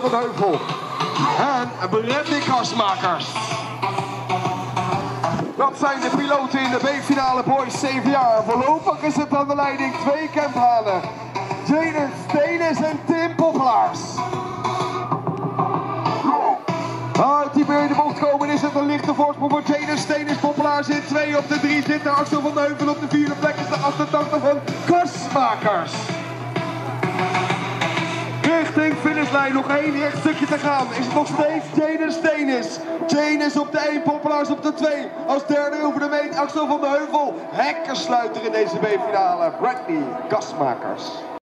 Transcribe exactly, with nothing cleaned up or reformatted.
van den Heuvel. En Bradley Kasmakers. Dat zijn de piloten in de B-finale boys zeven jaar. Voorlopig is het aan de leiding twee Kemphanen. Jaden Stenis en Tim Poppelaars. Uit die weer in de bocht komen is het een lichte voorsprong voor Jaden Stenis. Poppelaars in twee, op de drie zit Axel van den Heuvel. Op de vierde plek is de achtertachtig van Kasmakers. Richting finishlijn, nog één recht stukje te gaan. Is het nog steeds Jaden Stenis. Jaden op de één, Poppelaars op de twee. Als derde over de meet Axel van den Heuvel. Hekkensluiter in deze B-finale, Bradley Kasmakers.